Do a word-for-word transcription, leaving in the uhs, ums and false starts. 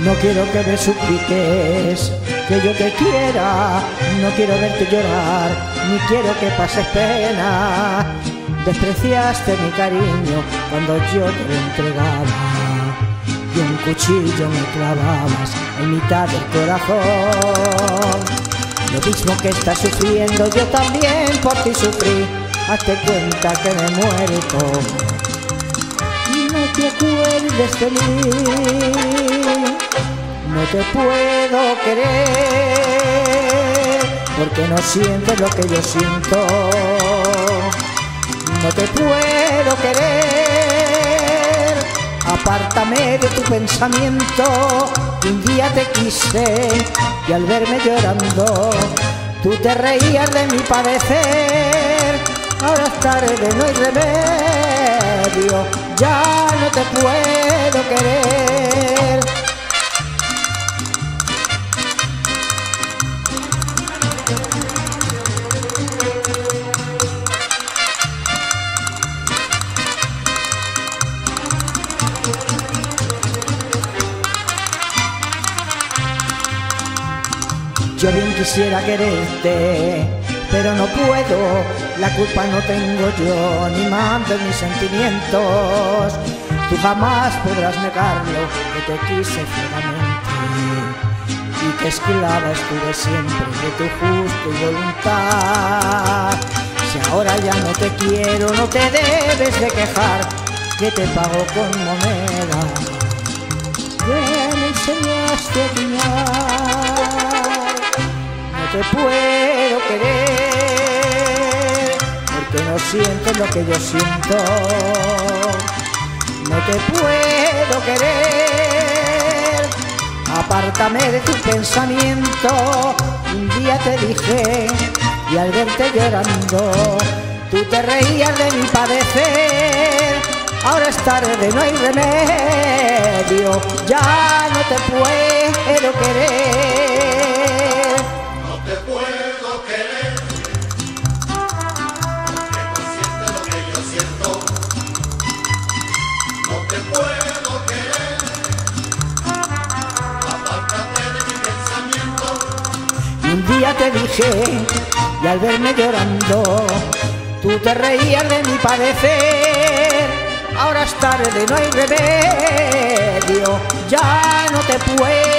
No quiero que me supliques que yo te quiera, no quiero verte llorar, ni quiero que pases pena. Despreciaste mi cariño cuando yo te lo entregaba, y un cuchillo me clavabas en mitad del corazón. Lo mismo que estás sufriendo, yo también por ti sufrí. Hazte cuenta que me he muerto, no te acuerdes de mí. No te puedo querer porque no sientes lo que yo siento. No te puedo querer, apártame de tu pensamiento. Un día te quise y al verme llorando tú te reías de mi padecer. Ahora es tarde, no hay remedio, ya no te puedo querer. Yo bien quisiera quererte, pero no puedo, la culpa no tengo yo, ni mando en mis sentimientos. Tú jamás podrás negarlo, que te quise ciegamente y que esclava estuve siempre de tu justa voluntad. Si ahora ya no te quiero, no te debes de quejar, que te pago con moneda que me enseñaste a guiñar. No te puedo querer porque no sientes lo que yo siento. No te puedo querer, apártame de tu pensamiento. Un día te dije y al verte llorando tú te reías de mi padecer. Ahora es tarde, no hay remedio, ya no te puedo querer. No te puedo querer, porque no sientes lo que yo siento. No te puedo querer, apártate de mi pensamiento. Y un día te dije, y al verme llorando, tú te reías de mi padecer. Ahora es tarde, no hay remedio, ya no te puedo